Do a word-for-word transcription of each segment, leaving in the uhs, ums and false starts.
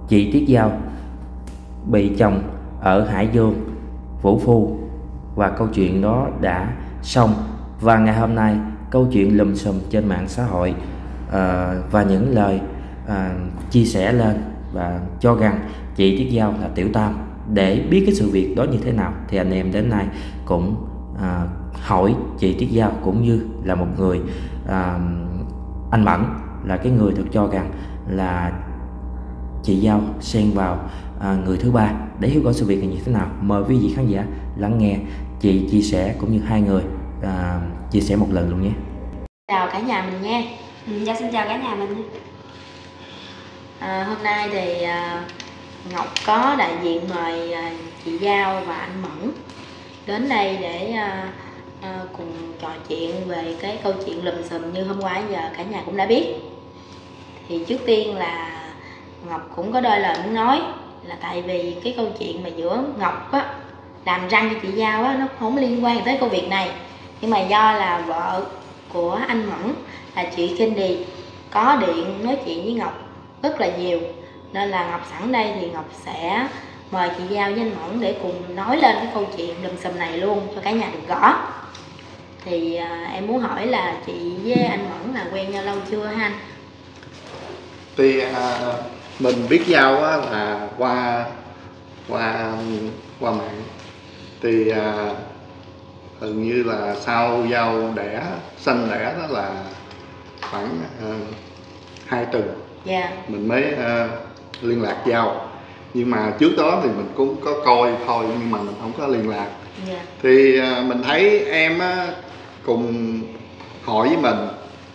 chị Tuyết Giao bị chồng ở Hải Dương vũ phu, và câu chuyện đó đã xong. Và ngày hôm nay câu chuyện lùm xùm trên mạng xã hội uh, và những lời uh, chia sẻ lên và cho rằng chị Tuyết Giao là tiểu tam. Để biết cái sự việc đó như thế nào thì anh em đến nay cũng uh, hỏi chị Tuyết Giao, cũng như là một người uh, anh Mẫn là cái người được cho rằng là chị Giao xen vào à, người thứ ba. Để hiểu rõ sự việc này như thế nào, mời quý vị khán giả lắng nghe chị chia sẻ cũng như hai người à, chia sẻ một lần luôn nhé. Chào cả nhà mình nha. Ừ, dạ xin chào cả nhà mình. À, hôm nay thì à, Ngọc có đại diện mời à, chị Giao và anh Mẫn đến đây để à, à, cùng trò chuyện về cái câu chuyện lùm xùm như hôm qua giờ cả nhà cũng đã biết. Thì trước tiên là Ngọc cũng có đôi lời muốn nói, là tại vì cái câu chuyện mà giữa Ngọc á làm răng cho chị Giao á, nó không liên quan tới công việc này, nhưng mà do là vợ của anh Mẫn là chị Candy có điện nói chuyện với Ngọc rất là nhiều, nên là Ngọc sẵn đây thì Ngọc sẽ mời chị Giao với anh Mẫn để cùng nói lên cái câu chuyện lùm xùm này luôn cho cả nhà được rõ. Thì à, em muốn hỏi là chị với anh Mẫn là quen nhau lâu chưa ha anh? Thì à, mình biết Giao á, là qua qua qua mạng. Thì à, hình như là sau Giao đẻ sanh đẻ đó là khoảng à, hai tuần yeah. mình mới à, liên lạc Giao. Nhưng mà trước đó thì mình cũng có coi thôi, nhưng mà mình không có liên lạc. yeah. Thì à, mình thấy em á, cùng hỏi với mình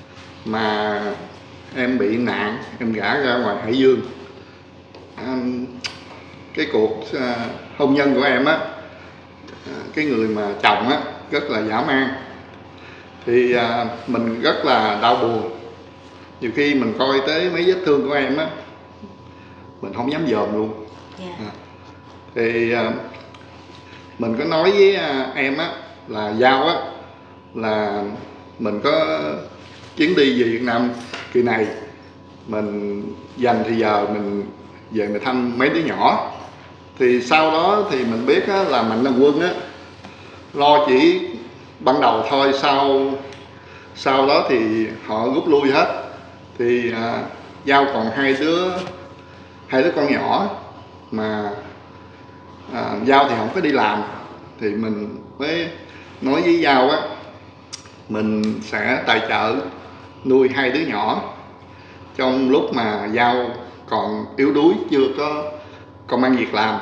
mà em bị nạn, em gả ra ngoài Hải Dương. À, cái cuộc à, hôn nhân của em á, à, cái người mà chồng á rất là dã man. Thì à, mình rất là đau buồn. Nhiều khi mình coi tới mấy vết thương của em á, mình không dám dòm luôn. yeah. à, Thì à, mình có nói với à, em á là Giao á, là mình có chuyến đi về Việt Nam kỳ này, mình dành thì giờ mình về mình thăm mấy đứa nhỏ. Thì sau đó thì mình biết á, là Mạnh Thường Quân á lo chỉ ban đầu thôi, sau sau đó thì họ rút lui hết. Thì à, Giao còn hai đứa hai đứa con nhỏ mà à, Giao thì không có đi làm, thì mình mới nói với Giao á, mình sẽ tài trợ nuôi hai đứa nhỏ trong lúc mà Giao còn yếu đuối, chưa có công ăn việc làm.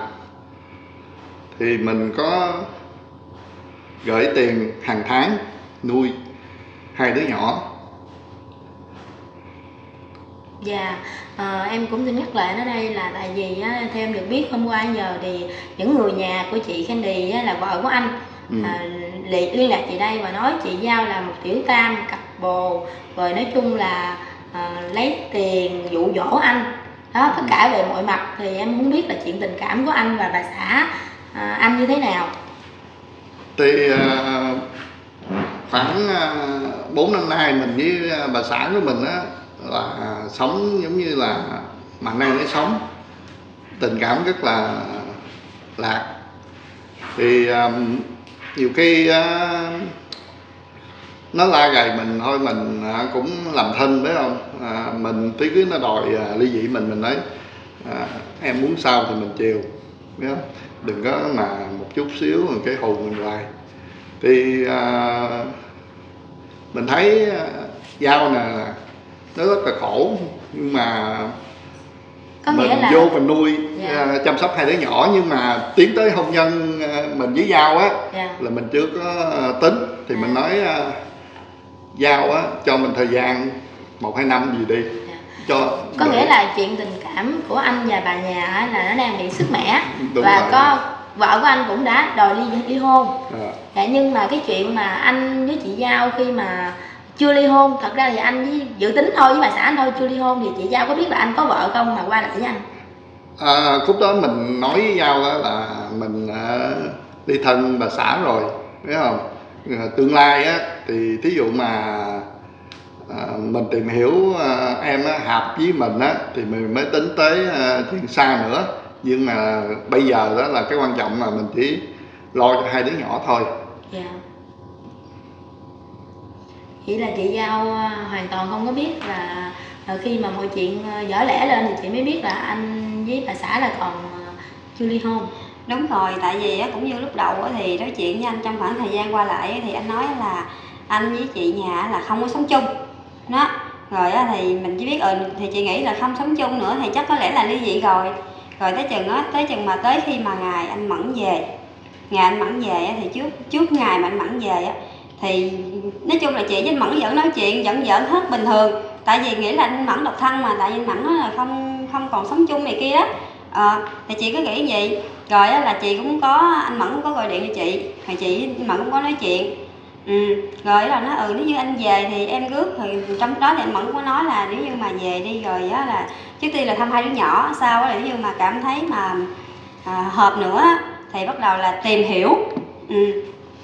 Thì mình có gửi tiền hàng tháng nuôi hai đứa nhỏ. Dạ, à, em cũng xin nhắc lại ở đây là tại vì á, theo em được biết hôm qua giờ thì những người nhà của chị Candy á, là vợ của anh ừ. à, liên lạc chị đây và nói chị Giao là một tiểu tam cặp bồ, rồi nói chung là à, lấy tiền dụ dỗ anh đó, tất cả về mọi mặt. Thì em muốn biết là chuyện tình cảm của anh và bà xã à, anh như thế nào. Thì à, khoảng bốn năm nay mình với bà xã của mình á là sống giống như là mạnh ai nấy sống, tình cảm rất là lạc. Thì um, nhiều khi uh, nó la gầy mình thôi, mình uh, cũng làm thân, phải không? Uh, mình tí cứ nó đòi uh, ly dị mình, mình nói uh, em muốn sao thì mình chiều, biết không? Đừng có mà một chút xíu một cái hù mình hoài. Thì uh, mình thấy uh, Giao nè, nó rất là khổ, nhưng mà Có mình nghĩa là... vô mình nuôi yeah. uh, chăm sóc hai đứa nhỏ. Nhưng mà tiến tới hôn nhân uh, mình với Giao á, yeah. là mình chưa có uh, tính. Thì yeah. mình nói uh, Giao á, cho mình thời gian một hai năm gì đi. yeah. cho Có để... nghĩa là chuyện tình cảm của anh và bà nhà á, là nó đang bị sứt mẻ. Đúng và rồi. có vợ của anh cũng đã đòi ly ly hôn. à. Dạ, nhưng mà cái chuyện mà anh với chị Giao khi mà chưa ly hôn, thật ra thì anh với dự tính thôi với bà xã anh thôi, chưa ly hôn, thì chị Giao có biết là anh có vợ không mà qua lại với anh? À, khúc đó mình nói với Giao đó là mình uh, đi thân bà xã rồi, biết không? Tương lai á thì thí dụ mà à, mình tìm hiểu à, em á, hợp với mình á thì mình mới tính tới à, chuyện xa nữa, nhưng mà bây giờ đó là cái quan trọng là mình chỉ lo cho hai đứa nhỏ thôi. Dạ. Chỉ là chị Giao hoàn toàn không có biết là khi mà mọi chuyện vỡ lẽ lên thì chị mới biết là anh với bà xã là còn chưa ly hôn. Đúng rồi, tại vì cũng như lúc đầu thì nói chuyện với anh trong khoảng thời gian qua lại thì anh nói là anh với chị nhà là không có sống chung đó. Rồi thì mình chỉ biết ừ thì chị nghĩ là không sống chung nữa thì chắc có lẽ là ly dị rồi. Rồi tới chừng á, tới chừng mà tới khi mà ngày anh Mẫn về, ngày anh Mẫn về thì trước trước ngày mà anh Mẫn về á thì nói chung là chị với anh Mẫn vẫn nói chuyện, vẫn giỡn hết bình thường. Tại vì nghĩ là anh Mẫn độc thân mà, tại vì anh Mẫn nói là không không còn sống chung này kia đó. À, thì chị cứ nghĩ vậy. Rồi là chị cũng có, anh Mẫn cũng có gọi điện cho chị, thì chị anh Mẫn cũng có nói chuyện. Ừ. Rồi là nói ừ nếu như anh về thì em rước, thì trong đó thì anh Mẫn cũng có nói là nếu như mà về đi rồi á là trước tiên là thăm hai đứa nhỏ, sau đó là nếu như mà cảm thấy mà à, hợp nữa thì bắt đầu là tìm hiểu. Ừ.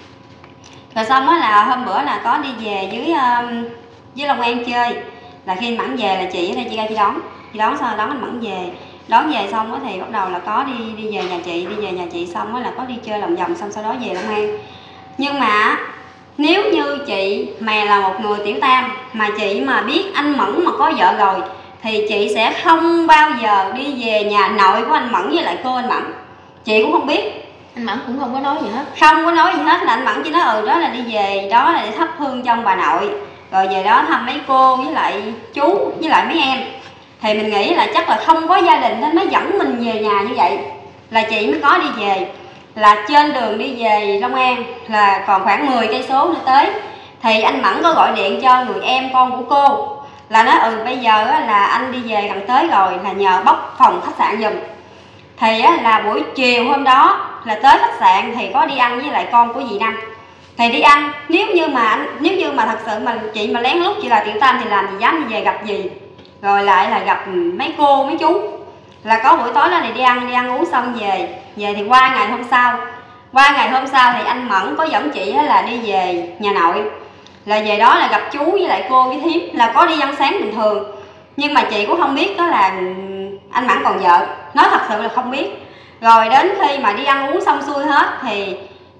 Rồi xong á là hôm bữa là có đi về dưới um, dưới Long An chơi, là khi anh Mẫn về là chị ở đây chị ra chị đón, chị đón xong đón anh Mẫn về, đón về xong á thì bắt đầu là có đi đi về nhà chị, đi về nhà chị xong á là có đi chơi lòng vòng, xong sau đó về Long An. Nhưng mà nếu như chị mà là một người tiểu tam mà chị mà biết anh Mẫn mà có vợ rồi thì chị sẽ không bao giờ đi về nhà nội của anh Mẫn với lại cô anh Mẫn. Chị cũng không biết. Anh Mẫn cũng không có nói gì hết. Không có nói gì hết, là anh Mẫn chỉ nói ừ đó là đi về đó là để thắp hương trong bà nội, rồi về đó thăm mấy cô với lại chú với lại mấy em. Thì mình nghĩ là chắc là không có gia đình nên mới dẫn mình về nhà như vậy, là chị mới có đi về. Là trên đường đi về Long An là còn khoảng mười cây số nữa tới, thì anh Mẫn có gọi điện cho người em con của cô, là nói ừ bây giờ là anh đi về gần tới rồi, là nhờ bóc phòng khách sạn giùm. Thì là buổi chiều hôm đó là tới khách sạn thì có đi ăn với lại con của dì Năm. Thì đi ăn, nếu như mà anh nếu như mà thật sự mà chị mà lén lút chị là tiểu tam thì làm gì dám đi về gặp dì, rồi lại là gặp mấy cô mấy chú. Là có buổi tối đó thì đi ăn đi ăn uống xong về về thì qua ngày hôm sau qua ngày hôm sau thì anh Mẫn có dẫn chị là đi về nhà nội, là về đó là gặp chú với lại cô với thím, là có đi ăn sáng bình thường. Nhưng mà chị cũng không biết đó là anh Mẫn còn vợ, nói thật sự là không biết. Rồi đến khi mà đi ăn uống xong xuôi hết thì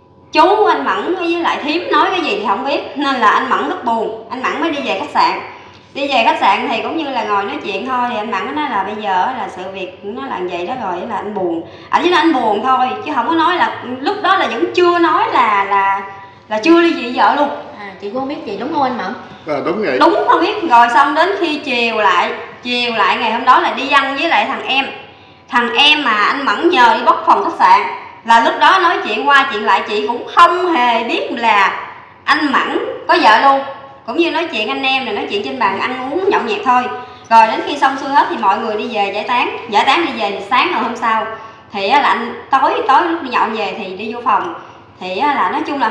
chú anh Mẫn với lại thím nói cái gì thì không biết, nên là anh Mẫn rất buồn. Anh Mẫn mới đi về khách sạn. Đi về khách sạn thì cũng như là ngồi nói chuyện thôi, thì anh Mẫn nói là bây giờ là sự việc nó là vậy đó, rồi là anh buồn. Anh chỉ nói anh buồn thôi chứ không có nói là lúc đó là vẫn chưa nói là là là chưa ly dị vợ luôn. À, chị cũng không biết gì đúng không anh Mẫn? À, đúng vậy. Đúng không biết. Rồi xong đến khi chiều lại chiều lại ngày hôm đó là đi ăn với lại thằng em thằng em mà anh Mẫn nhờ đi bóc phòng khách sạn. Là lúc đó nói chuyện qua chuyện lại chị cũng không hề biết là anh Mẫn có vợ luôn, cũng như nói chuyện anh em là nói chuyện trên bàn ăn uống nhậu nhẹt thôi. Rồi đến khi xong xuôi hết thì mọi người đi về giải tán giải tán đi về thì sáng ngày hôm sau thì là anh tối tối lúc đi nhậu về thì đi vô phòng thì là nói chung là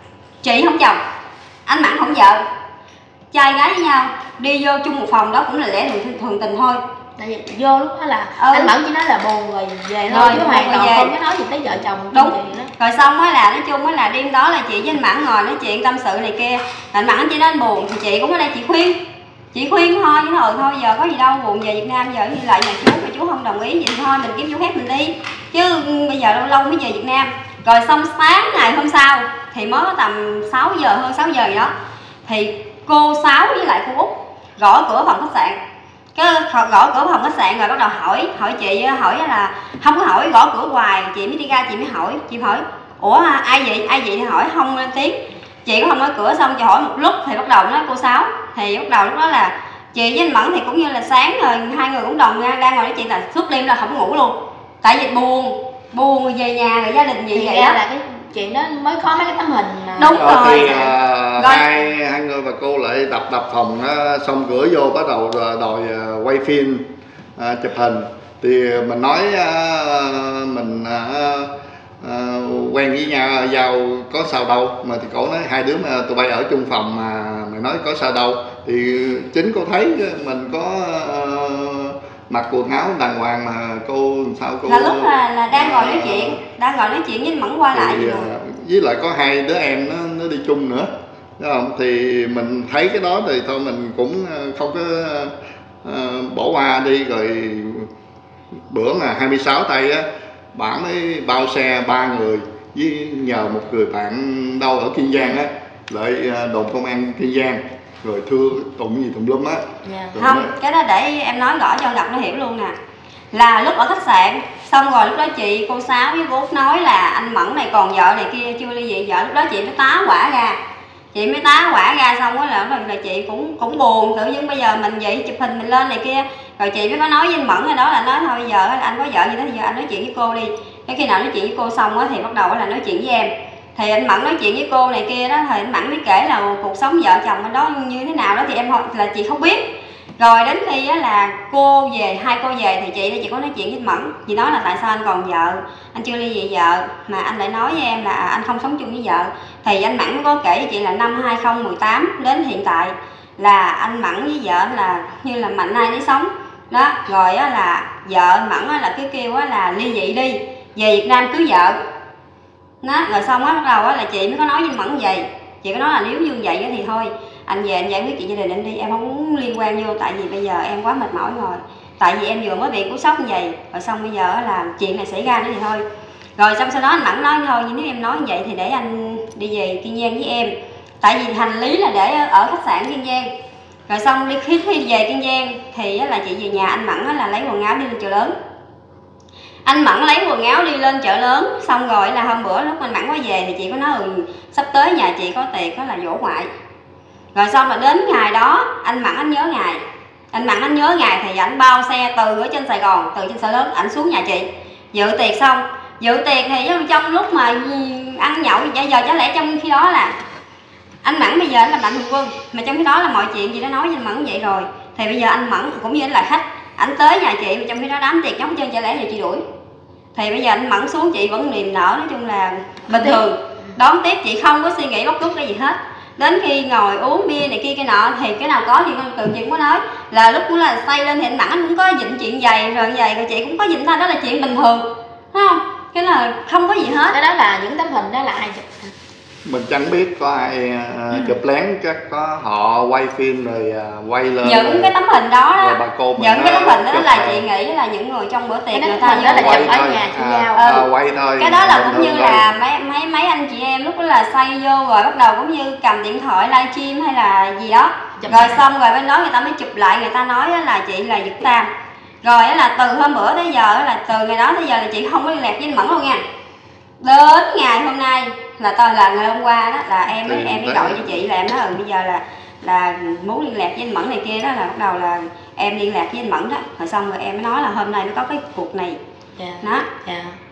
chị không chồng, anh Mẫn không vợ, trai gái với nhau đi vô chung một phòng, đó cũng là lẽ thường, thường tình thôi. Tại vì vô lúc đó là ừ. anh Mẫn chỉ nói là buồn rồi về thôi, rồi chứ hoàn toàn về. không có nói gì tới vợ chồng. Đúng. Rồi xong á là nói chung á là đêm đó là chị với anh Mẫn ngồi nói chuyện tâm sự này kia. Anh Mẫn chỉ nói anh buồn thì chị cũng ở đây chị khuyên chị khuyên thôi, chứ thôi thôi giờ có gì đâu, buồn về Việt Nam giờ đi lại nhà chú mà chú không đồng ý vậy thôi mình kiếm chỗ khác mình đi, chứ bây giờ lâu lâu mới về Việt Nam. Rồi xong sáng ngày hôm sau thì mới có tầm sáu giờ hơn sáu giờ gì đó thì cô Sáu với lại cô Út gõ cửa phòng khách sạn. Cái gõ cửa phòng khách sạn rồi bắt đầu hỏi hỏi chị, hỏi là không có hỏi, gõ cửa hoài chị mới đi ra chị mới hỏi chị hỏi ủa ai vậy ai vậy thì hỏi không lên tiếng. Chị cũng không nói cửa, xong chị hỏi một lúc thì bắt đầu nói cô Sáu. Thì bắt đầu lúc đó là chị với anh Mẫn thì cũng như là sáng rồi hai người cũng đồng ra đang ngồi nói chuyện, là suốt đêm là không ngủ luôn, tại vì buồn buồn rồi về nhà rồi gia đình gì vậy đó. Là cái chuyện đó mới có mấy cái tấm hình mà. Đúng rồi, rồi. Thì uh, rồi. hai hai người và cô lại đập đập phòng uh, xong cửa vô bắt đầu đòi uh, quay phim uh, chụp hình. Thì mình nói uh, mình uh, uh, quen với nhau Giao có sao đâu, mà thì cổ nói hai đứa mà tụi bay ở chung phòng mà mày nói có sao đâu. Thì chính cô thấy mình có uh, mặc quần áo đàng hoàng mà cô sao cô là lúc là, là đang ngồi nói chuyện đang ngồi nói chuyện với anh Mẫn qua lại thì, gì với lại có hai đứa em nó nó đi chung nữa, Đúng không? Thì mình thấy cái đó thì thôi mình cũng không có uh, bỏ qua đi. Rồi bữa mà hai mươi sáu tây á, bả mới bao xe ba người với nhờ một người bạn đâu ở Kiên Giang á, lại đồn công an Kiên Giang, rồi thưa tụng gì tụng lum á. Yeah. Không, mới... cái đó để em nói rõ cho Ngọc nó hiểu luôn nè. Là lúc ở khách sạn, xong rồi lúc đó chị, cô Sáu với cô Út nói là anh Mẫn này còn vợ này kia chưa ly dị vợ. Lúc đó chị mới tá quả ra, chị mới tá quả ra xong đó là, là chị cũng cũng buồn, tự nhiên bây giờ mình vậy chụp hình mình lên này kia. Rồi chị mới có nói với anh Mẫn rồi đó, là nói thôi bây giờ anh có vợ gì đó thì giờ anh nói chuyện với cô đi. Cái khi nào nói chuyện với cô xong á thì bắt đầu là nói chuyện với em. Thì anh Mẫn nói chuyện với cô này kia đó, thì anh Mẫn mới kể là cuộc sống vợ chồng ở đó như thế nào đó thì em là chị không biết. Rồi đến khi á là cô về, hai cô về thì chị chỉ có nói chuyện với anh Mẫn. Chị nói là tại sao anh còn vợ, anh chưa ly dị vợ mà anh lại nói với em là anh không sống chung với vợ. Thì anh Mẫn mới có kể với chị là năm hai không một tám đến hiện tại là anh Mẫn với vợ là như là mạnh ai nấy sống đó. Rồi á là vợ anh Mẫn á là cứ kêu á là ly dị đi, về Việt Nam cưới vợ đó. Rồi xong á bắt đầu á là chị mới có nói với anh Mẫn vậy. Chị có nói là nếu như vậy thì thôi anh về anh giải quyết chuyện gia đình anh đi, em không muốn liên quan vô, tại vì bây giờ em quá mệt mỏi rồi, tại vì em vừa mới bị cú sốc như vậy. Rồi xong bây giờ là chuyện này xảy ra nữa thì thôi. Rồi xong sau đó anh Mẫn nói thôi nếu em nói như vậy thì để anh đi về Kiên Giang với em, tại vì hành lý là để ở khách sạn Kiên Giang. Rồi xong đi khi, khi về Kiên Giang thì là chị về nhà anh Mẫn là lấy quần áo đi lên chợ lớn. Anh Mẫn lấy quần áo đi lên chợ lớn, xong rồi là hôm bữa lúc anh Mẫn có về thì chị có nói ừ, sắp tới nhà chị có tiệc đó là dỗ ngoại. Rồi xong là đến ngày đó anh Mẫn anh nhớ ngày, anh Mẫn anh nhớ ngày thì anh bao xe từ ở trên Sài Gòn, từ trên Sở Lớn ảnh xuống nhà chị dự tiệc. Xong dự tiệc thì trong lúc mà ăn nhậu bây giờ chả lẽ trong khi đó là anh Mẫn bây giờ anh là mạnh thường quân, mà trong khi đó là mọi chuyện chị đã nói với anh Mẫn vậy rồi. Thì bây giờ anh Mẫn cũng như anh là khách, ảnh tới nhà chị mà trong khi đó đám tiệc nhóc chân chả lẽ thì chị đuổi. Thì bây giờ anh Mẫn xuống chị vẫn niềm nở, nói chung là bình thường đón tiếp, chị không có suy nghĩ bất cứ cái gì hết. Đến khi ngồi uống bia này kia cái nọ thì cái nào có thì con tự chị cũng có nói là lúc cũng là say lên thì anh Mẫn anh cũng có dịnh chuyện giày rồi giày, rồi chị cũng có dịnh thôi, đó là chuyện bình thường, thấy không? Cái là không có gì hết. Cái đó là những tấm hình đó là ai chụp? Mình chẳng biết có ai uh, chụp lén, chắc có họ quay phim rồi uh, quay lên những rồi, cái tấm hình đó, đó bà cô những cái tấm hình đó là rồi. Chị nghĩ là những người trong bữa tiệc cái người ta đó là chụp ở thôi. nhà chị à, Giao. à, ừ. quay thôi. Cái đó là cũng như thôi. là mấy mấy mấy anh chị em lúc đó là say vô rồi bắt đầu cũng như cầm điện thoại livestream hay là gì đó, Chụp rồi lại. xong rồi bên đó người ta mới chụp lại, người ta nói là chị là Việt Tam. Rồi là từ hôm bữa tới giờ là từ ngày đó tới giờ là chị không có liên lạc với anh Mẫn luôn nha. Đến ngày hôm nay là tôi là ngày hôm qua đó là em mới em mới gọi cho chị là em nói ừ bây giờ là là muốn liên lạc với anh Mẫn này kia đó, là bắt đầu là em liên lạc với anh Mẫn đó. Rồi xong rồi em mới nói là hôm nay nó có cái cuộc này. Dạ. Đó. Dạ.